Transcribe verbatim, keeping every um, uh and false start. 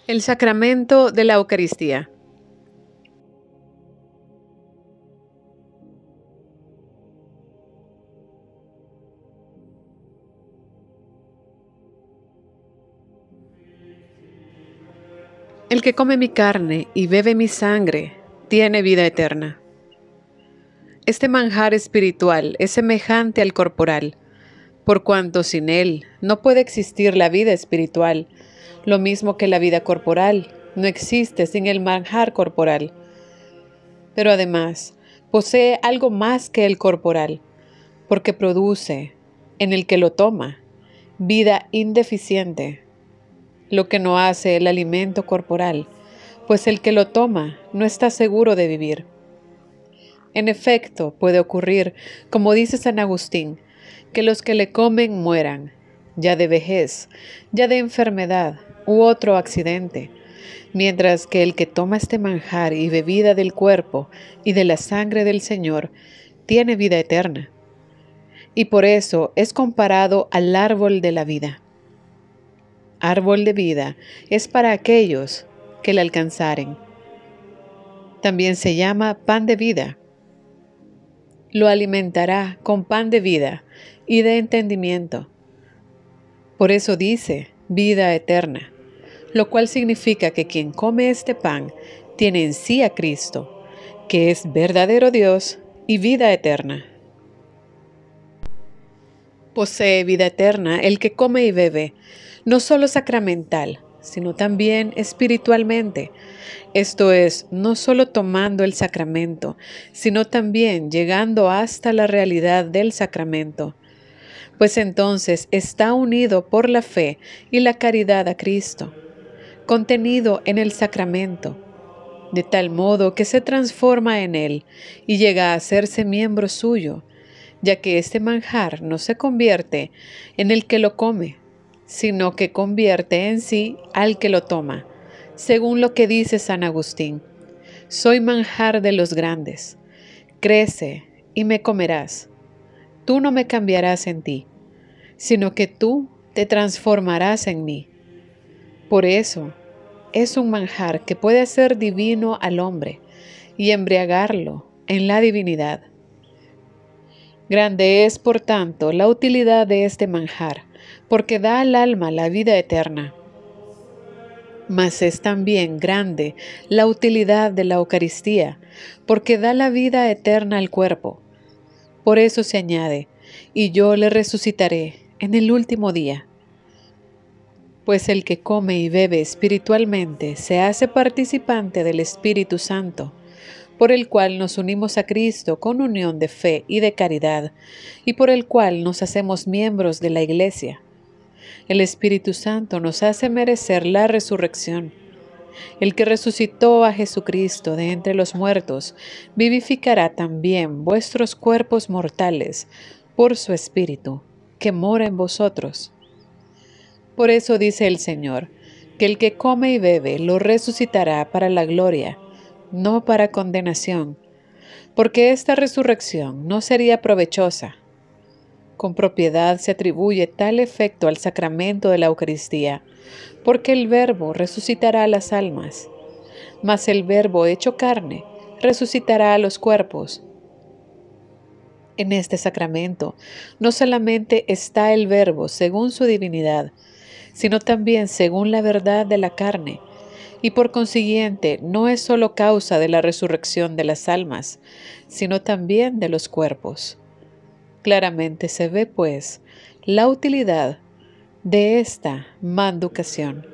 El sacramento de la Eucaristía. El que come mi carne y bebe mi sangre tiene vida eterna. Este manjar espiritual es semejante al corporal, por cuanto sin él no puede existir la vida espiritual, lo mismo que la vida corporal no existe sin el manjar corporal. Pero además, posee algo más que el corporal, porque produce, en el que lo toma, vida indeficiente, lo que no hace el alimento corporal, pues el que lo toma no está seguro de vivir. En efecto, puede ocurrir, como dice San Agustín, que los que le comen mueran, ya de vejez, ya de enfermedad u otro accidente, mientras que el que toma este manjar y bebida del cuerpo y de la sangre del Señor tiene vida eterna. Y por eso es comparado al árbol de la vida. Árbol de vida es para aquellos que le alcanzaren. También se llama pan de vida. Lo alimentará con pan de vida y de entendimiento. Por eso dice vida eterna, lo cual significa que quien come este pan tiene en sí a Cristo, que es verdadero Dios y vida eterna. Posee vida eterna el que come y bebe, no solo sacramental, sino también espiritualmente. Esto es, no solo tomando el sacramento, sino también llegando hasta la realidad del sacramento. Pues entonces está unido por la fe y la caridad a Cristo, contenido en el sacramento, de tal modo que se transforma en él y llega a hacerse miembro suyo, ya que este manjar no se convierte en el que lo come, sino que convierte en sí al que lo toma, según lo que dice San Agustín: soy manjar de los grandes, crece y me comerás. Tú no me cambiarás en ti, sino que tú te transformarás en mí. Por eso, es un manjar que puede hacer divino al hombre y embriagarlo en la divinidad. Grande es, por tanto, la utilidad de este manjar, porque da al alma la vida eterna. Mas es también grande la utilidad de la Eucaristía, porque da la vida eterna al cuerpo. Por eso se añade, y yo le resucitaré en el último día. Pues el que come y bebe espiritualmente se hace participante del Espíritu Santo, por el cual nos unimos a Cristo con unión de fe y de caridad, y por el cual nos hacemos miembros de la Iglesia. El Espíritu Santo nos hace merecer la resurrección. El que resucitó a Jesucristo de entre los muertos, vivificará también vuestros cuerpos mortales por su Espíritu, que mora en vosotros. Por eso dice el Señor, que el que come y bebe lo resucitará para la gloria, no para condenación, porque esta resurrección no sería provechosa. Con propiedad se atribuye tal efecto al sacramento de la Eucaristía, porque el Verbo resucitará a las almas, mas el Verbo hecho carne resucitará a los cuerpos. En este sacramento no solamente está el Verbo según su divinidad, sino también según la verdad de la carne, y por consiguiente no es solo causa de la resurrección de las almas, sino también de los cuerpos. Claramente se ve, pues, la utilidad de esta manducación.